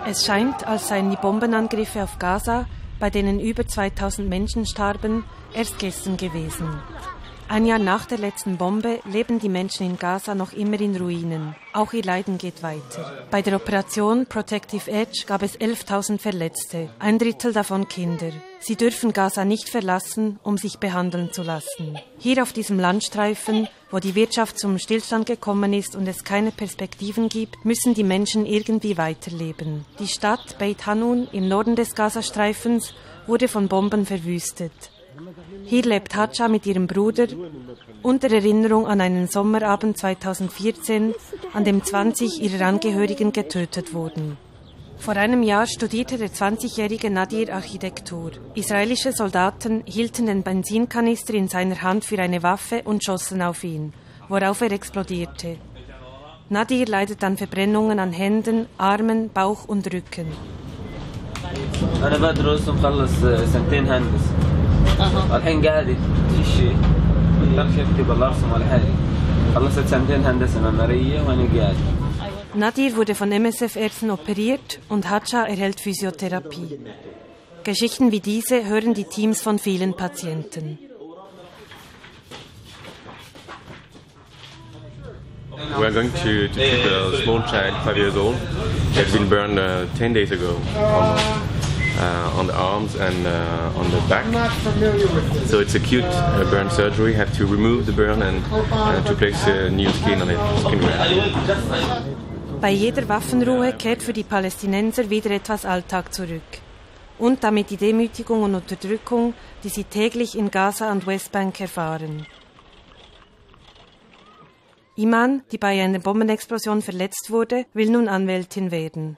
Es scheint, als seien die Bombenangriffe auf Gaza, bei denen über 2000 Menschen starben, erst gestern gewesen. Ein Jahr nach der letzten Bombe leben die Menschen in Gaza noch immer in Ruinen. Auch ihr Leiden geht weiter. Bei der Operation Protective Edge gab es 11.000 Verletzte, 1/3 davon Kinder. Sie dürfen Gaza nicht verlassen, um sich behandeln zu lassen. Hier auf diesem Landstreifen, wo die Wirtschaft zum Stillstand gekommen ist und es keine Perspektiven gibt, müssen die Menschen irgendwie weiterleben. Die Stadt Beit Hanun im Norden des Gazastreifens wurde von Bomben verwüstet. Hier lebt Hadja mit ihrem Bruder unter Erinnerung an einen Sommerabend 2014, an dem 20 ihrer Angehörigen getötet wurden. Vor einem Jahr studierte der 20-jährige Nadir Architektur. Israelische Soldaten hielten den Benzinkanister in seiner Hand für eine Waffe und schossen auf ihn, worauf er explodierte. Nadir leidet an Verbrennungen an Händen, Armen, Bauch und Rücken. الحين قاعد في يكتب الله ارسم على حالي خلصت 2 هندسه معماريه وانا قاعد. Nadir wurde von MSF-Ärzten operiert und Hadja erhält Physiotherapie. Geschichten wie diese hören die Teams von vielen Patienten. We are going to keep a small child, 5 years old, that had been burned 10 days ago. On the arms and on the back. So it's acute burn surgery. Have to remove the burn and to place new skin on it. Skin graft. Bei jeder Waffenruhe kehrt für die Palästinenser wieder etwas Alltag zurück. Und damit die Demütigung und Unterdrückung, die sie täglich in Gaza und Westbank erfahren. Iman, die bei einer Bombenexplosion verletzt wurde, will nun Anwältin werden.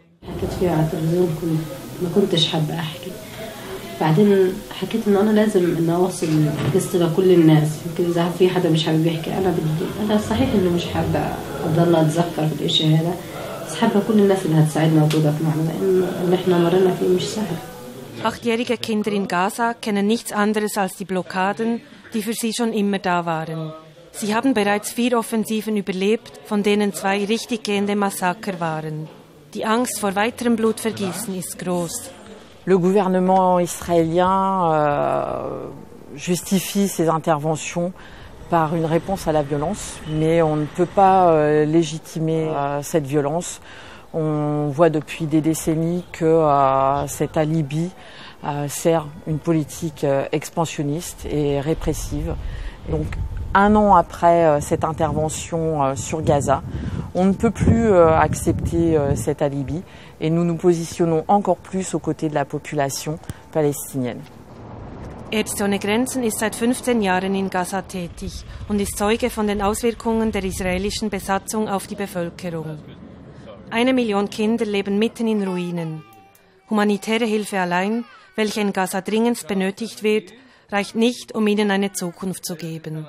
ما كنتش حابة أحكي بعدين حكيت إن أنا لازم إن أوصل قصتي لكل الناس يمكن إذا في حدا مش حابب يحكي أنا صحيح إنه مش حابة أضل أتذكر بالإشي هذا بس حابة كل الناس اللي هتساعدنا وتوقف معنا لأن اللي إحنا مرينا فيه مش سهل. 8-jährige Kinder in Gaza kennen nichts anderes als die Blockaden, die für sie schon immer da waren. Sie haben bereits 4 Offensiven überlebt, von denen 2 richtig gehende Massaker waren. Die Angst vor weiterem Blutvergießen ist groß. Le gouvernement israélien justifie ses interventions par une réponse à la violence, mais on ne peut pas légitimer cette violence. On voit depuis des décennies que cet alibi sert une politique expansionniste et répressive. Donc, 1 an après cette intervention sur Gaza, on ne peut plus accepter cet alibi et nous nous positionnons encore plus aux côtés de la population palestinienne. Ärzte ohne Grenzen ist seit 15 Jahren in Gaza tätig und ist Zeuge von den Auswirkungen der israelischen Besatzung auf die Bevölkerung. 1 Million Kinder leben mitten in Ruinen. Humanitäre Hilfe allein, welche in Gaza dringend benötigt wird, reicht nicht, um ihnen eine Zukunft zu geben.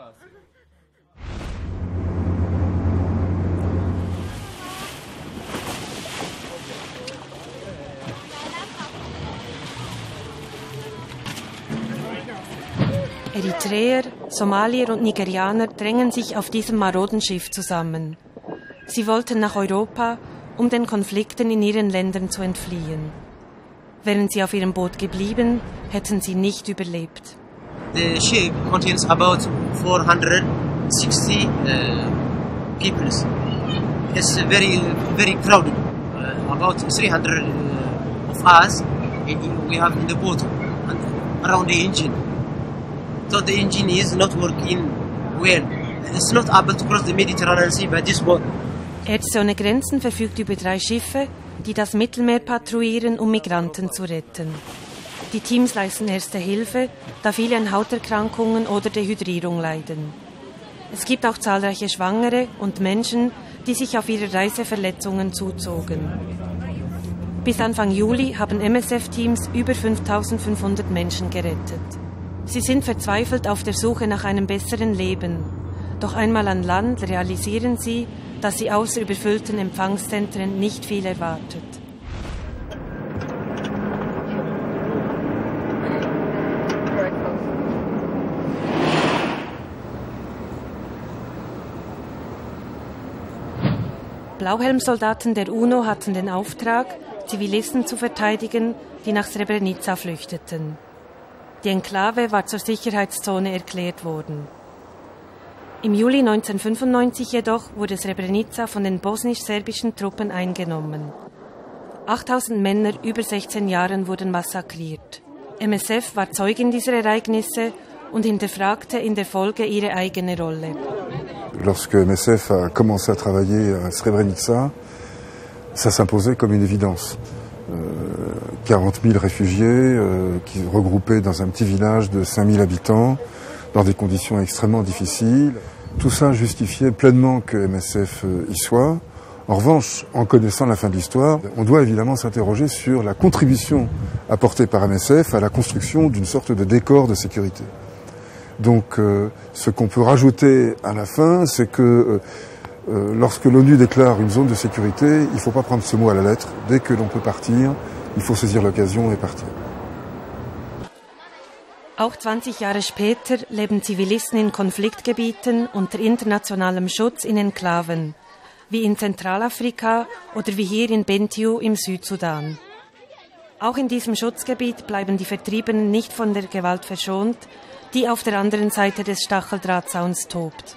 Eritreer, Somalier und Nigerianer drängen sich auf diesem maroden Schiff zusammen. Sie wollten nach Europa, um den Konflikten in ihren Ländern zu entfliehen. Wären sie auf ihrem Boot geblieben, hätten sie nicht überlebt. The ship contains about 460 people. It's very crowded. About 300 of us we have in the boat and around the engine. So the engine is not working well. It's not able to cross the Mediterranean Sea by this boat. Ärzte ohne Grenzen verfügt über 3 Schiffe, die das Mittelmeer patrouillieren, um Migranten zu retten. Die Teams leisten erste Hilfe, da viele an Hauterkrankungen oder Dehydrierung leiden. Es gibt auch zahlreiche Schwangere und Menschen, die sich auf ihrer Reise Verletzungen zuzogen. Bis Anfang Juli haben MSF-Teams über 5.500 Menschen gerettet. Sie sind verzweifelt auf der Suche nach einem besseren Leben. Doch einmal an Land realisieren sie, dass sie außer überfüllten Empfangszentren nicht viel erwartet. Blauhelmsoldaten der UNO hatten den Auftrag, Zivilisten zu verteidigen, die nach Srebrenica flüchteten. Die Enklave war zur Sicherheitszone erklärt worden. Im Juli 1995 jedoch wurde Srebrenica von den bosnisch-serbischen Truppen eingenommen. 8000 Männer über 16 Jahren wurden massakriert. MSF war Zeugin dieser Ereignisse und hinterfragte in der Folge ihre eigene Rolle. Lorsque MSF a commencé à travailler à Srebrenica, ça s'imposait comme une évidence. 40 000 réfugiés qui regroupés dans un petit village de 5 000 habitants, dans des conditions extrêmement difficiles. Tout ça justifiait pleinement que MSF y soit. En revanche, en connaissant la fin de l'histoire, on doit évidemment s'interroger sur la contribution apportée par MSF à la construction d'une sorte de décor de sécurité. Donc ce qu'on peut rajouter à la fin, c'est que lorsque l'ONU déclare une zone de sécurité, il ne faut pas prendre ce mot à la lettre. Dès que l'on peut partir, il faut saisir l'occasion et partir. Auch 20 Jahre später leben Zivilisten in Konfliktgebieten unter internationalem Schutz in Enklaven, wie in Zentralafrika oder wie hier in Bentiu im Südsudan. Auch in diesem Schutzgebiet bleiben die Vertriebenen nicht von der Gewalt verschont, die auf der anderen Seite des Stacheldrahtzauns tobt.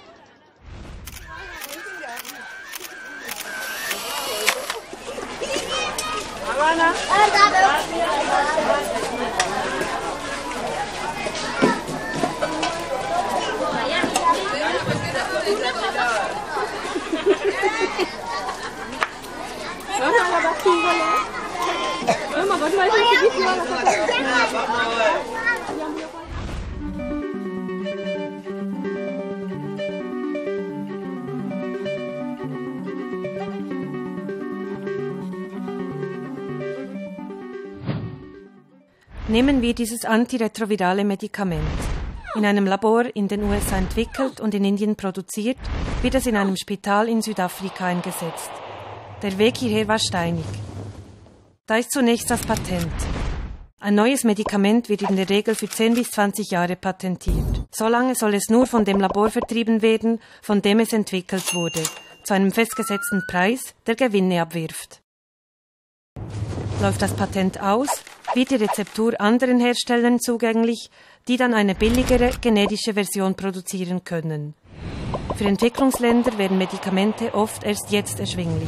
Nehmen wir dieses antiretrovirale Medikament. In einem Labor in den USA entwickelt und in Indien produziert, wird es in einem Spital in Südafrika eingesetzt. Der Weg hierher war steinig. Da ist zunächst das Patent. Ein neues Medikament wird in der Regel für 10 bis 20 Jahre patentiert. Solange soll es nur von dem Labor vertrieben werden, von dem es entwickelt wurde, zu einem festgesetzten Preis, der Gewinne abwirft. Läuft das Patent aus, wird die Rezeptur anderen Herstellern zugänglich, die dann eine billigere generische Version produzieren können. Für Entwicklungsländer werden Medikamente oft erst jetzt erschwinglich.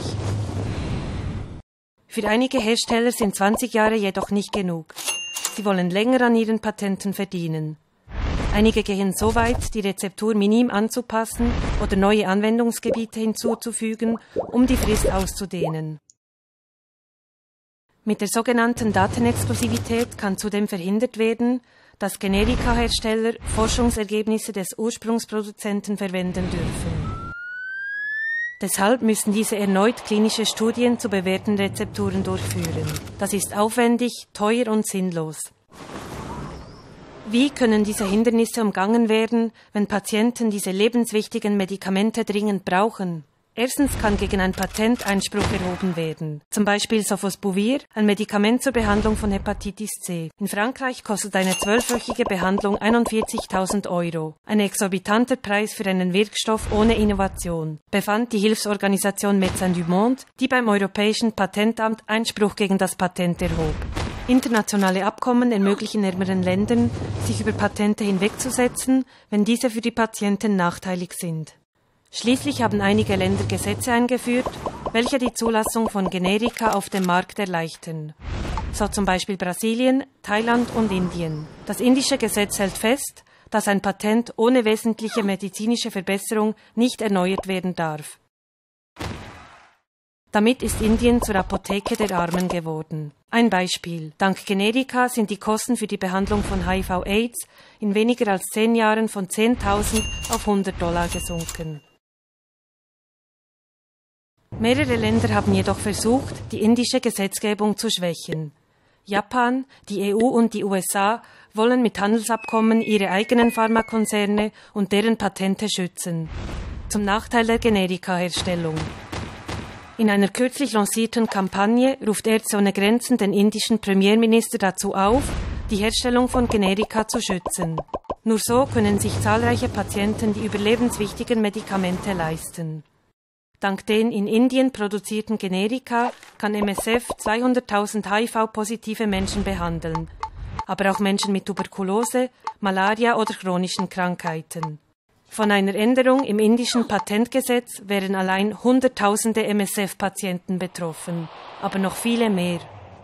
Für einige Hersteller sind 20 Jahre jedoch nicht genug. Sie wollen länger an ihren Patenten verdienen. Einige gehen so weit, die Rezeptur minim anzupassen oder neue Anwendungsgebiete hinzuzufügen, um die Frist auszudehnen. Mit der sogenannten Datenexklusivität kann zudem verhindert werden, dass Generika-Hersteller Forschungsergebnisse des Ursprungsproduzenten verwenden dürfen. Deshalb müssen diese erneut klinische Studien zu bewährten Rezepturen durchführen. Das ist aufwendig, teuer und sinnlos. Wie können diese Hindernisse umgangen werden, wenn Patienten diese lebenswichtigen Medikamente dringend brauchen? Erstens kann gegen ein Patent Einspruch erhoben werden. Zum Beispiel Sofosbuvir, ein Medikament zur Behandlung von Hepatitis C. In Frankreich kostet eine 12-wöchige Behandlung 41.000 €. Ein exorbitanter Preis für einen Wirkstoff ohne Innovation, befand die Hilfsorganisation Médecins du Monde, die beim Europäischen Patentamt Einspruch gegen das Patent erhob. Internationale Abkommen ermöglichen ärmeren Ländern, sich über Patente hinwegzusetzen, wenn diese für die Patienten nachteilig sind. Schließlich haben einige Länder Gesetze eingeführt, welche die Zulassung von Generika auf dem Markt erleichtern. So zum Beispiel Brasilien, Thailand und Indien. Das indische Gesetz hält fest, dass ein Patent ohne wesentliche medizinische Verbesserung nicht erneuert werden darf. Damit ist Indien zur Apotheke der Armen geworden. Ein Beispiel. Dank Generika sind die Kosten für die Behandlung von HIV/AIDS in weniger als 10 Jahren von 10.000 auf $100 gesunken. Mehrere Länder haben jedoch versucht, die indische Gesetzgebung zu schwächen. Japan, die EU und die USA wollen mit Handelsabkommen ihre eigenen Pharmakonzerne und deren Patente schützen, zum Nachteil der Generika-Herstellung. In einer kürzlich lancierten Kampagne ruft Ärzte ohne Grenzen den indischen Premierminister dazu auf, die Herstellung von Generika zu schützen. Nur so können sich zahlreiche Patienten die überlebenswichtigen Medikamente leisten. Dank den in Indien produzierten Generika kann MSF 200.000 HIV-positive Menschen behandeln, aber auch Menschen mit Tuberkulose, Malaria oder chronischen Krankheiten. Von einer Änderung im indischen Patentgesetz wären allein Hunderttausende MSF-Patienten betroffen, aber noch viele mehr.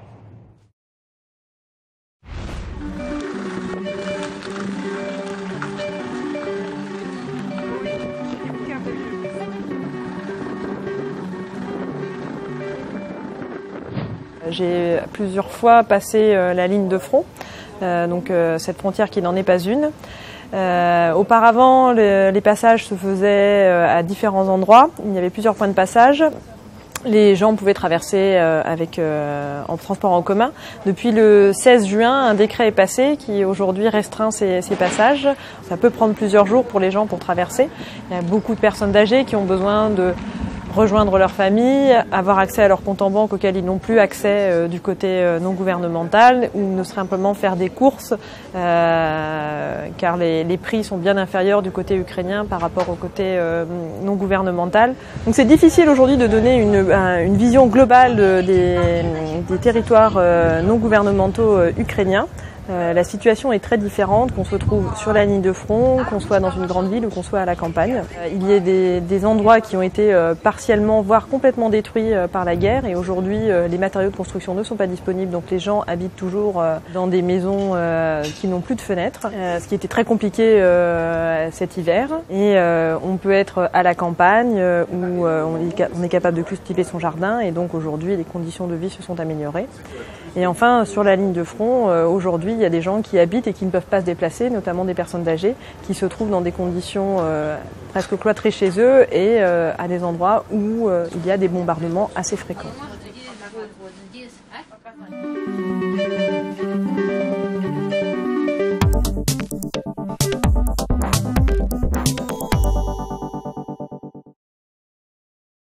J'ai plusieurs fois passé la ligne de front, donc cette frontière qui n'en est pas une. Auparavant, les passages se faisaient à différents endroits. Il y avait plusieurs points de passage. Les gens pouvaient traverser en transport en commun. Depuis le 16 juin, un décret est passé qui aujourd'hui restreint ces passages. Ça peut prendre plusieurs jours pour les gens pour traverser. Il y a beaucoup de personnes âgées qui ont besoin de rejoindre leur famille, avoir accès à leur compte en banque auquel ils n'ont plus accès du côté non gouvernemental, ou ne simplement faire des courses car les prix sont bien inférieurs du côté ukrainien par rapport au côté non gouvernemental. Donc c'est difficile aujourd'hui de donner une vision globale des territoires non gouvernementaux ukrainiens. La situation est très différente, qu'on se trouve sur la ligne de front, qu'on soit dans une grande ville ou qu'on soit à la campagne. Il y a des endroits qui ont été partiellement, voire complètement détruits par la guerre, et aujourd'hui les matériaux de construction ne sont pas disponibles, donc les gens habitent toujours dans des maisons qui n'ont plus de fenêtres, ce qui était très compliqué cet hiver. Et on peut être à la campagne où on est capable de cultiver son jardin, et donc aujourd'hui les conditions de vie se sont améliorées. Et enfin, sur la ligne de front, aujourd'hui, il y a des gens qui habitent et qui ne peuvent pas se déplacer, notamment des personnes âgées, qui se trouvent dans des conditions presque cloîtrées chez eux et à des endroits où il y a des bombardements assez fréquents.